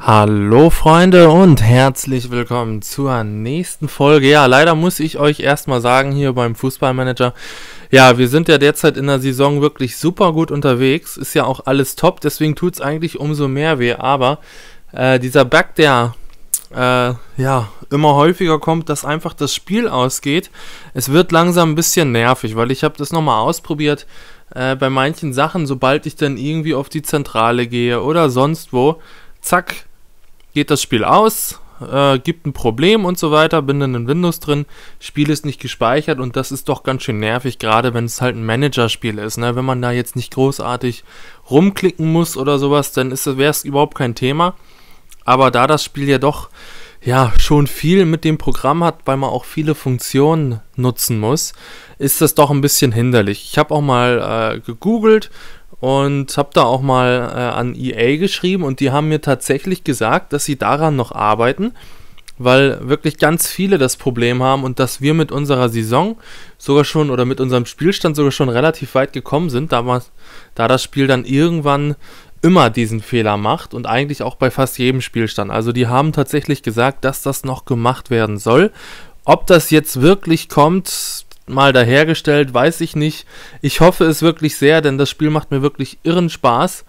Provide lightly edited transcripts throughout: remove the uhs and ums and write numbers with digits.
Hallo Freunde und herzlich willkommen zur nächsten Folge. Ja, leider muss ich euch erstmal sagen, hier beim Fußballmanager, ja, wir sind ja derzeit in der Saison wirklich super gut unterwegs, ist ja auch alles top, deswegen tut es eigentlich umso mehr weh, aber dieser Bug, der immer häufiger kommt, dass einfach das Spiel ausgeht, es wird langsam ein bisschen nervig, weil ich habe das nochmal ausprobiert, bei manchen Sachen, sobald ich dann irgendwie auf die Zentrale gehe oder sonst wo, zack, geht das Spiel aus, gibt ein Problem und so weiter, bin dann in Windows drin, Spiel ist nicht gespeichert und das ist doch ganz schön nervig, gerade wenn es halt ein Managerspiel ist, ne? Wenn man da jetzt nicht großartig rumklicken muss oder sowas, dann wäre es überhaupt kein Thema, aber da das Spiel ja doch schon viel mit dem Programm hat, weil man auch viele Funktionen nutzen muss, ist das doch ein bisschen hinderlich. Ich habe auch mal gegoogelt und habe da auch mal an EA geschrieben und die haben mir tatsächlich gesagt, dass sie daran noch arbeiten, weil wirklich ganz viele das Problem haben und dass wir mit unserer Saison sogar schon oder mit unserem Spielstand sogar schon relativ weit gekommen sind, da das Spiel dann irgendwann immer diesen Fehler macht und eigentlich auch bei fast jedem Spielstand. Also die haben tatsächlich gesagt, dass das noch gemacht werden soll. Ob das jetzt wirklich kommt, mal dahergestellt, weiß ich nicht. Ich hoffe es wirklich sehr, denn das Spiel macht mir wirklich irren Spaß.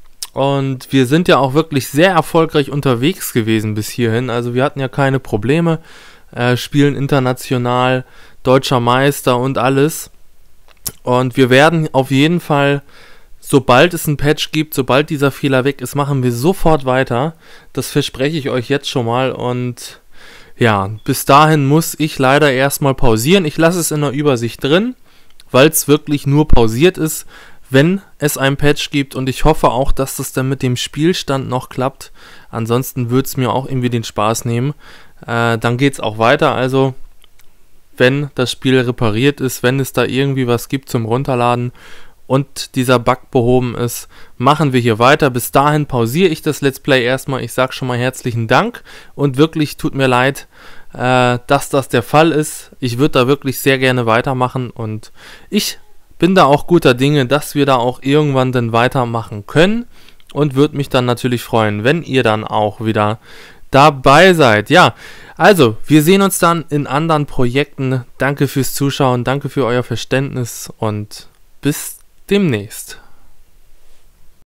Und wir sind ja auch wirklich sehr erfolgreich unterwegs gewesen bis hierhin. Also wir hatten ja keine Probleme, spielen international, deutscher Meister und alles. Und wir werden auf jeden Fall, sobald es ein Patch gibt, sobald dieser Fehler weg ist, machen wir sofort weiter. Das verspreche ich euch jetzt schon mal und ja, bis dahin muss ich leider erstmal pausieren. Ich lasse es in der Übersicht drin, weil es wirklich nur pausiert ist, wenn es ein Patch gibt und ich hoffe auch, dass das dann mit dem Spielstand noch klappt. Ansonsten würde es mir auch irgendwie den Spaß nehmen. Dann geht es auch weiter, also wenn das Spiel repariert ist, wenn es da irgendwie was gibt zum Runterladen und dieser Bug behoben ist, machen wir hier weiter. Bis dahin pausiere ich das Let's Play erstmal. Ich sage schon mal herzlichen Dank und wirklich tut mir leid, dass das der Fall ist. Ich würde da wirklich sehr gerne weitermachen und ich bin da auch guter Dinge, dass wir da auch irgendwann dann weitermachen können und würde mich dann natürlich freuen, wenn ihr dann auch wieder dabei seid. Ja, also, wir sehen uns dann in anderen Projekten. Danke fürs Zuschauen, danke für euer Verständnis und bis demnächst.